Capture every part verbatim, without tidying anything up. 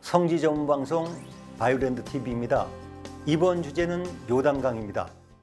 성지 전문 방송 바이올랜드 티비입니다. 이번 주제는 요단강입니다.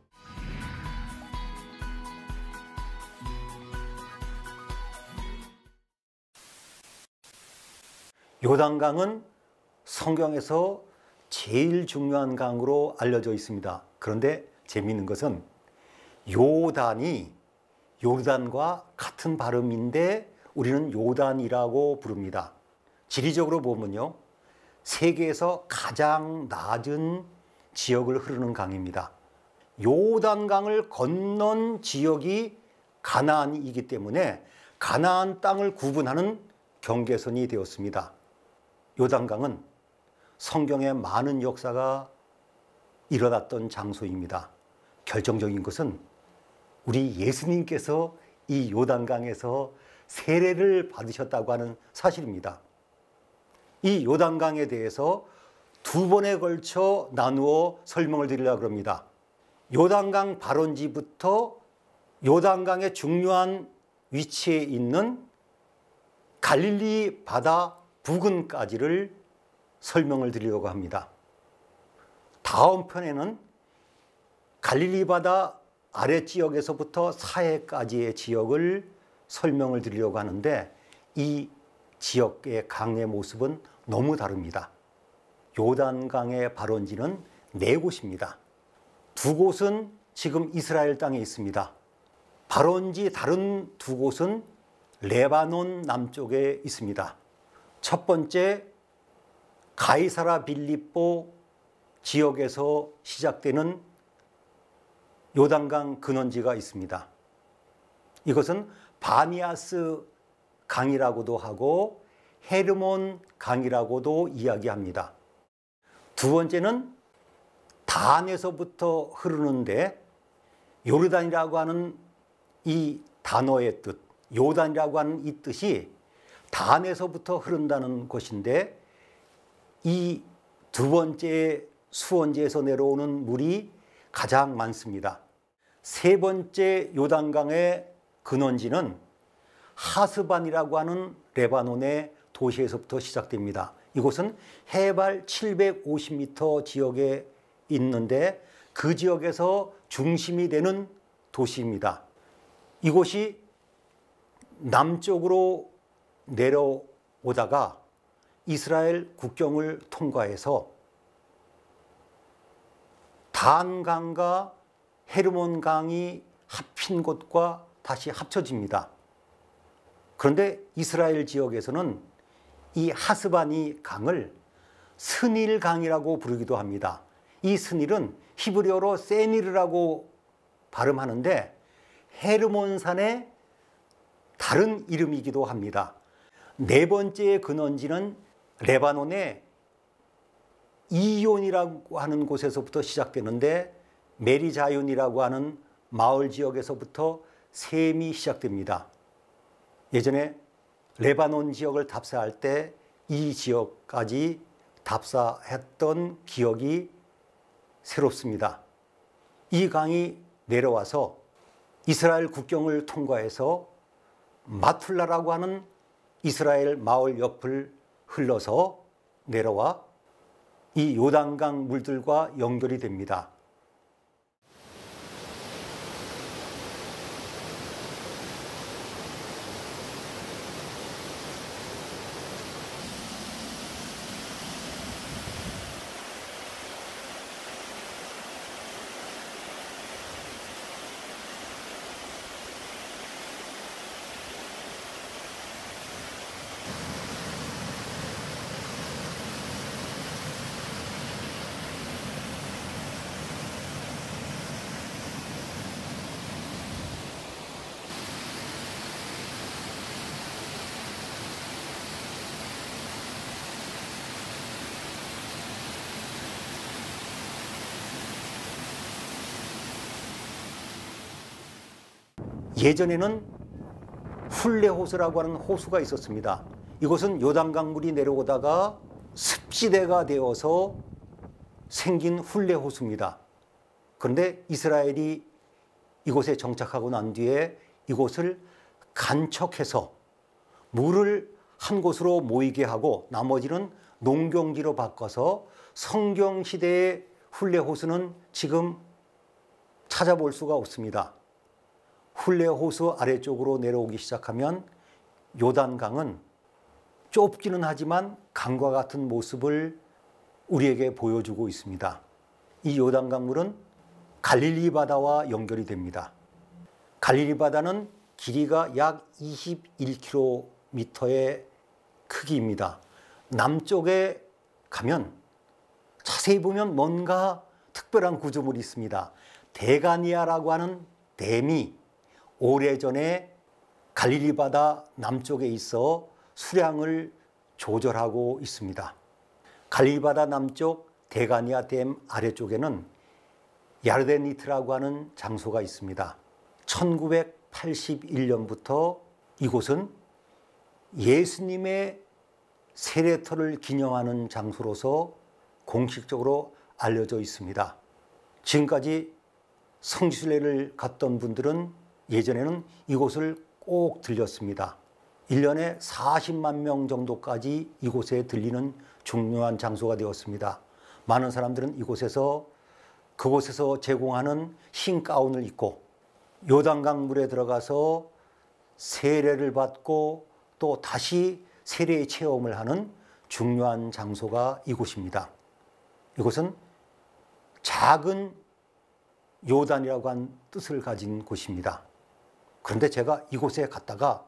요단강은 성경에서 제일 중요한 강으로 알려져 있습니다. 그런데 재미있는 것은 요단이 요르단과 같은 발음인데 우리는 요단이라고 부릅니다. 지리적으로 보면요, 세계에서 가장 낮은 지역을 흐르는 강입니다. 요단강을 건넌 지역이 가나안이기 때문에 가나안 땅을 구분하는 경계선이 되었습니다. 요단강은 성경에 많은 역사가 일어났던 장소입니다. 결정적인 것은 우리 예수님께서 이 요단강에서 세례를 받으셨다고 하는 사실입니다. 이 요단강에 대해서 두 번에 걸쳐 나누어 설명을 드리려고 합니다. 요단강 발원지부터 요단강의 중요한 위치에 있는 갈릴리 바다 부근까지를 설명을 드리려고 합니다. 다음 편에는 갈릴리 바다 아랫지역에서부터 사해까지의 지역을 설명을 드리려고 하는데, 이 지역의 강의 모습은 너무 다릅니다. 요단강의 발원지는 네 곳입니다. 두 곳은 지금 이스라엘 땅에 있습니다. 발원지 다른 두 곳은 레바논 남쪽에 있습니다. 첫 번째 가이사라 빌립보 지역에서 시작되는 요단강 근원지가 있습니다. 이것은 바니아스 강이라고도 하고 헤르몬 강이라고도 이야기합니다. 두 번째는 단에서부터 흐르는데, 요르단이라고 하는 이 단어의 뜻, 요단이라고 하는 이 뜻이 단에서부터 흐른다는 것인데, 이 두 번째 수원지에서 내려오는 물이 가장 많습니다. 세 번째 요단강의 근원지는 하스반이라고 하는 레바논의 도시에서부터 시작됩니다. 이곳은 해발 칠백오십 미터 지역에 있는데 그 지역에서 중심이 되는 도시입니다. 이곳이 남쪽으로 내려오다가 이스라엘 국경을 통과해서 단강과 헤르몬강이 합친 곳과 다시 합쳐집니다. 그런데 이스라엘 지역에서는 이 하스바니 강을 스닐강이라고 부르기도 합니다. 이 스닐은 히브리어로 세니르라고 발음하는데 헤르몬산의 다른 이름이기도 합니다. 네 번째 근원지는 레바논의 이온이라고 하는 곳에서부터 시작되는데 메리자윤이라고 하는 마을 지역에서부터 샘이 시작됩니다. 예전에 레바논 지역을 답사할 때 이 지역까지 답사했던 기억이 새롭습니다. 이 강이 내려와서 이스라엘 국경을 통과해서 마툴라라고 하는 이스라엘 마을 옆을 흘러서 내려와 이 요단강 물들과 연결이 됩니다. 예전에는 훌레호수라고 하는 호수가 있었습니다. 이곳은 요단강 물이 내려오다가 습지대가 되어서 생긴 훌레호수입니다. 그런데 이스라엘이 이곳에 정착하고 난 뒤에 이곳을 간척해서 물을 한 곳으로 모이게 하고 나머지는 농경지로 바꿔서 성경 시대의 흘레 호수는 지금 찾아볼 수가 없습니다. 흘레 호수 아래쪽으로 내려오기 시작하면 요단강은 좁기는 하지만 강과 같은 모습을 우리에게 보여주고 있습니다. 이 요단강 물은 갈릴리 바다와 연결이 됩니다. 갈릴리 바다는 길이가 약 이십일 킬로미터의 크기입니다. 남쪽에 가면 자세히 보면 뭔가 특별한 구조물이 있습니다. 대가니아라고 하는 댐이 오래전에 갈릴리 바다 남쪽에 있어 수량을 조절하고 있습니다. 갈릴리 바다 남쪽 대가니아 댐 아래쪽에는 야르데니트라고 하는 장소가 있습니다. 천구백팔십일 년부터 이곳은 예수님의 세례터를 기념하는 장소로서 공식적으로 알려져 있습니다. 지금까지 성지순례를 갔던 분들은 예전에는 이곳을 꼭 들렸습니다. 일 년에 사십만 명 정도까지 이곳에 들리는 중요한 장소가 되었습니다. 많은 사람들은 이곳에서 그곳에서 제공하는 흰 가운을 입고 요단강 물에 들어가서 세례를 받고 또 다시 세례의 체험을 하는 중요한 장소가 이곳입니다. 이곳은 작은 요단이라고 한 뜻을 가진 곳입니다. 그런데 제가 이곳에 갔다가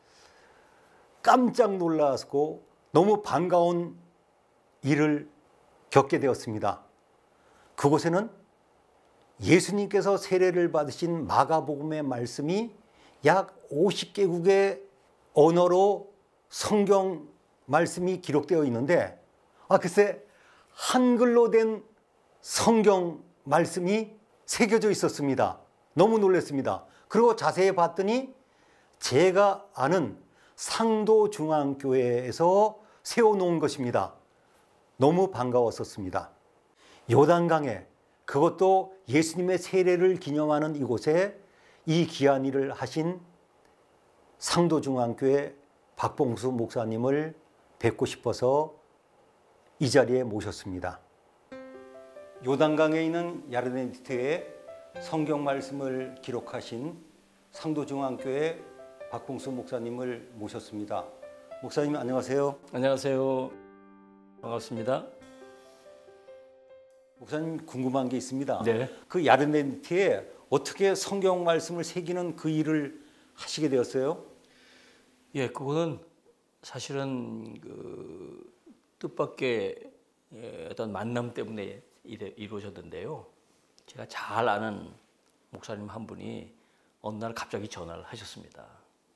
깜짝 놀랐고 너무 반가운 일을 겪게 되었습니다. 그곳에는 예수님께서 세례를 받으신 마가복음의 말씀이 약 오십 개국의 언어로 성경 말씀이 기록되어 있는데 아 글쎄 한글로 된 성경 말씀이 새겨져 있었습니다. 너무 놀랐습니다. 그리고 자세히 봤더니 제가 아는 상도중앙교회에서 세워놓은 것입니다. 너무 반가웠었습니다. 요단강에 그것도 예수님의 세례를 기념하는 이곳에 이 귀한 일을 하신 상도중앙교회 박봉수 목사님을 뵙고 싶어서 이 자리에 모셨습니다. 요단강에 있는 야르데니트에 성경 말씀을 기록하신 상도중앙교회 박봉수 목사님을 모셨습니다. 목사님 안녕하세요. 안녕하세요. 반갑습니다. 목사님 궁금한 게 있습니다. 네. 그 야르데니트에 어떻게 성경 말씀을 새기는 그 일을 하시게 되었어요? 예, 그거는 사실은 그 뜻밖의 어떤 만남 때문에 이루어졌는데요. 제가 잘 아는 목사님 한 분이 어느 날 갑자기 전화를 하셨습니다.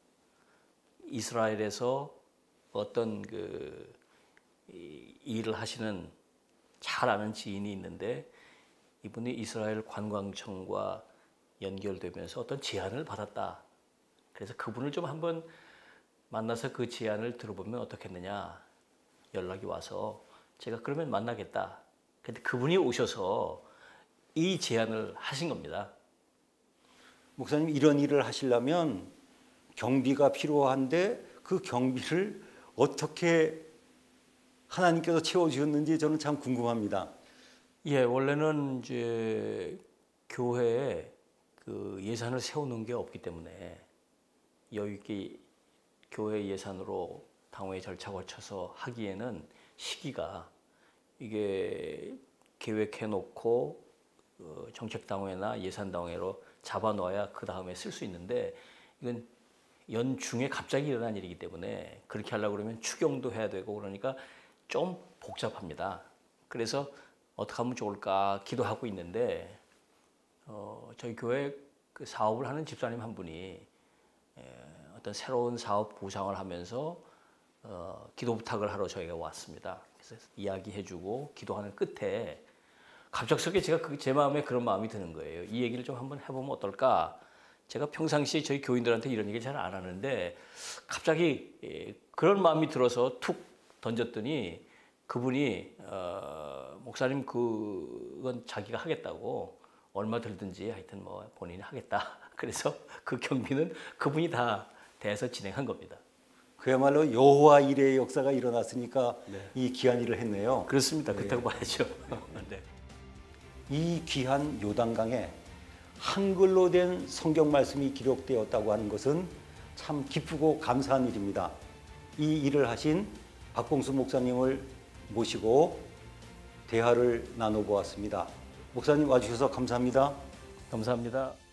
이스라엘에서 어떤 그 일을 하시는 잘 아는 지인이 있는데 이분이 이스라엘 관광청과 연결되면서 어떤 제안을 받았다. 그래서 그분을 좀 한번 만나서 그 제안을 들어보면 어떻겠느냐 연락이 와서 제가 그러면 만나겠다. 근데 그분이 오셔서 이 제안을 하신 겁니다. 목사님 이런 일을 하시려면 경비가 필요한데 그 경비를 어떻게 하나님께서 채워주셨는지 저는 참 궁금합니다. 예, 원래는 이제 교회에 그 예산을 세우는 게 없기 때문에 여유 있게 교회 예산으로 당회 절차 거쳐서 하기에는 시기가 이게 계획해 놓고 정책당회나 예산당회로 잡아놓아야 그 다음에 쓸 수 있는데 이건 연중에 갑자기 일어난 일이기 때문에 그렇게 하려고 그러면 추경도 해야 되고 그러니까 좀 복잡합니다. 그래서 어떻게 하면 좋을까 기도하고 있는데 어, 저희 교회 그 사업을 하는 집사님 한 분이 에, 어떤 새로운 사업 구상을 하면서 어, 기도 부탁을 하러 저희가 왔습니다. 그래서 이야기해주고 기도하는 끝에 갑작스럽게 제가 그, 제 마음에 그런 마음이 드는 거예요. 이 얘기를 좀 한번 해보면 어떨까? 제가 평상시에 저희 교인들한테 이런 얘기 잘 안 하는데 갑자기 예, 그런 마음이 들어서 툭 던졌더니 그분이 어, 목사님 그건 자기가 하겠다고 얼마 들든지 하여튼 뭐 본인이 하겠다. 그래서 그 경비는 그분이 다 대해서 진행한 겁니다. 그야말로 여호와 일의 역사가 일어났으니까 네. 이 귀한 일을 했네요. 그렇습니다. 그렇다고 봐야죠. 네. 이 귀한 요단강에 한글로 된 성경 말씀이 기록되었다고 하는 것은 참 기쁘고 감사한 일입니다. 이 일을 하신 박봉수 목사님을 모시고 대화를 나눠보았습니다. 목사님 와주셔서 감사합니다. 감사합니다.